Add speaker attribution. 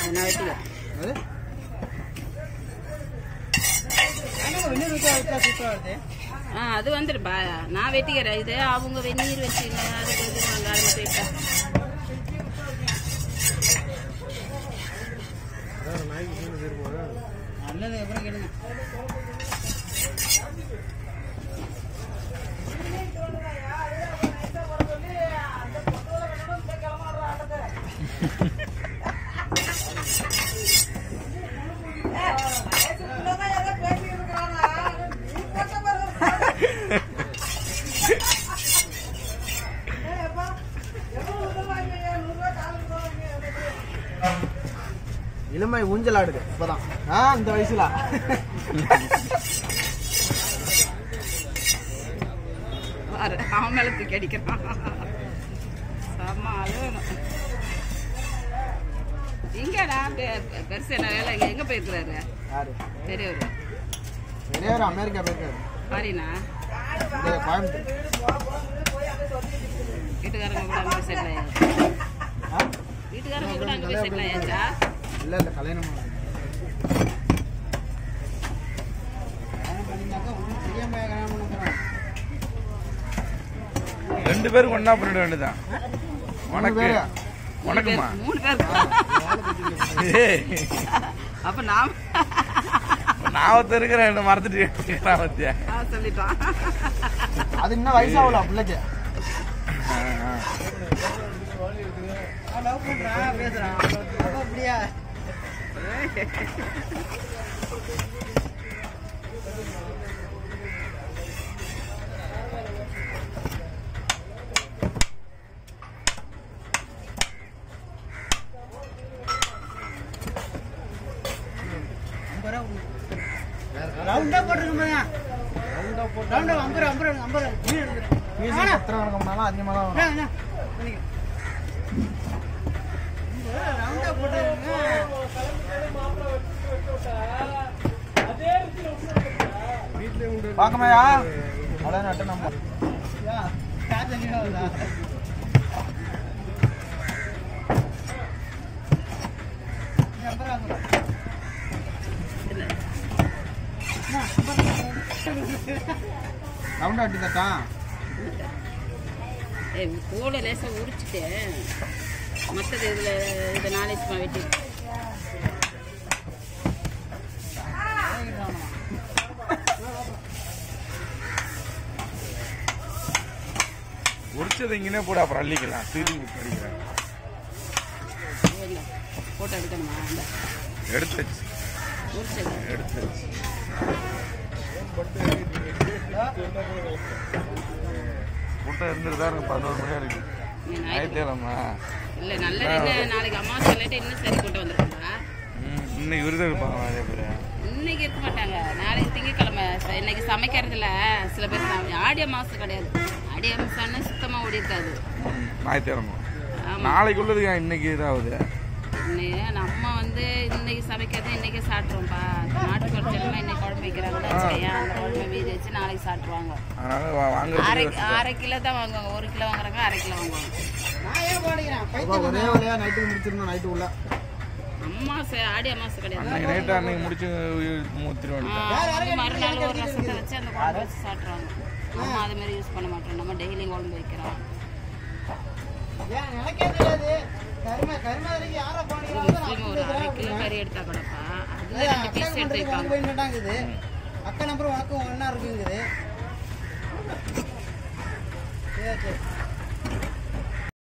Speaker 1: நான் வெட்டிக்கிறேன். அது வந்துடுப்பா, நான் வெட்டிக்கிறேன். இது அவங்க வெந்நீர் வச்சுங்க, அதுக்கு இது வெங்காயம் போயிட்டா நல்லது. அப்புறம் கேளுங்க.
Speaker 2: இளமை ஊஞ்சல் ஆடுது இப்பதான் இந்த வயசுல.
Speaker 1: அவன் மேல தூக்கி அடிக்கிறான். எங்கடா பெருசு என்ன வேலை? எங்க போயிருக்கிறாரு? பெரியவர்
Speaker 2: பெரியவர் அமெரிக்கா போயிருக்காரு.
Speaker 1: பாரினா
Speaker 2: கோயம்புத்தூர்.
Speaker 1: வீட்டுக்காரங்க கூட அங்கே செட்டில் ஆயாச்சா? வீட்டுக்காரங்க கூட அங்கே போய் செட்டில் ஆயாச்சா?
Speaker 2: இல்லை இல்லை, கல்யாணம்
Speaker 3: 2 பேருக்கு ஒன்னா பண்ணிட வேண்டியதான். உனக்கு உனக்குமா
Speaker 1: 3 பேர். அப்ப நான்
Speaker 3: இருக்கிறேன், மறந்துட்டு
Speaker 1: சொல்லிட்டான்.
Speaker 2: அது இன்னும் வயசாகல பிள்ளைக்கு. பேசுறான் அப்படியா? ரவுண்டா போட்டுருக்கோம். அதிகமாக தான் பார்க்கமையா அதான் நட்ட நம்ம ரவுண்டா அட்டி தட்டான்.
Speaker 1: தோலை லேசாக உரிச்சிட்டு மற்றது இதில் நாளைக்கு வெட்டி
Speaker 3: உரிச்சது இங்கே போட அப்புறம் அள்ளிக்கலாம். படிக்கிறேன்
Speaker 1: போட்டோ எடுக்கணுமா?
Speaker 3: எடுத்துச்சு எடுத்துச்சு. கூட்டம் இருந்துட்டு தான் 11 மணி வரைக்கும். ஞாயிற்றுக்கிழமை
Speaker 1: இல்லை நல்ல நாளைக்கு அம்மா சொல்லிட்டு இன்னும் சரி கூட்டம் வந்துருக்காங்க.
Speaker 3: இன்னைக்கு விருது இருப்பாங்க நிறைய பேர்.
Speaker 1: இன்னைக்கு இருக்க மாட்டாங்க, நாளைக்கு திங்கக்கிழமை. இன்னைக்கு சமைக்கிறதுல சில பேர் ஆடி அமாவாசை கிடையாது. ஆடி அமாவாசைன்னு சுத்தமாக ஓடி இருக்காது.
Speaker 3: ஞாயிற்றுக்கிழமை நாளைக்கு உள்ளது இன்னைக்கு இதாகுது.
Speaker 1: நம்ம வந்து இன்னைக்கு சமைக்கிறது இன்னைக்கே சாப்பிட்ருவோம்ப்பா. நாட்டு குழம்பு இன்னைக்கு குழம்பு வைக்கிறாங்கன்னா அந்த குழம்பு மீதி வச்சு நாளைக்கு சாப்பிட்ருவாங்க. அரை கிலோ தான் வாங்குவாங்க. 1 கிலோ வாங்குறாங்க, அரை கிலோ வாங்குவாங்க.
Speaker 2: ஒரே வேலையா நைட்டுக்கு முடிச்சிருந்தோம். நைட்டு உள்ள
Speaker 1: அமாவாசை ஆடி அமாவாசை கிடையாது.
Speaker 3: நைட்டு அன்னைக்கு முடிச்சு
Speaker 1: மறுநாள் ஒரு ரசத்தை வச்சு அந்த குழம்பு வச்சு சாப்பிட்ருவாங்க. நம்ம அது மாதிரி யூஸ் பண்ண மாட்டோம். நம்ம டெய்லி குழம்பு வைக்கிறோம். ஒரு 1/2 கிலோ கறி எடுத்தா கூடப்பா அதுல 2 பீஸ் எடுத்து வைப்பாங்க.
Speaker 2: அக்கா நம்பர் உனக்கும் ஒன்னா இருக்குங்குது.